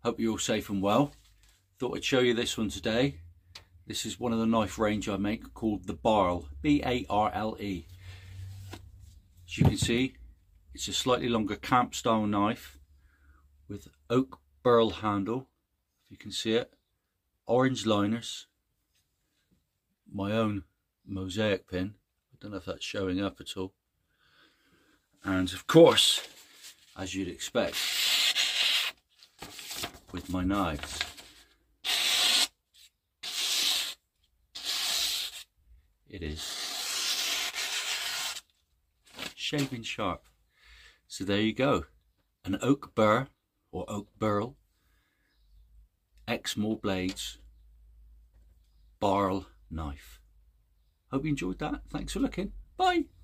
Hope you're all safe and well. Thought I'd show you this one today. This is one of the knife range I make called the Barle, B-A-R-L-E. As you can see, it's a slightly longer camp style knife with oak burl handle, if you can see it, orange liners, my own mosaic pin, I don't know if that's showing up at all, and of course, as you'd expect with my knives, it is shaving sharp. So there you go, an oak burr or oak burl, Exmoor blades, Barle knife. Hope you enjoyed that. Thanks for looking. Bye.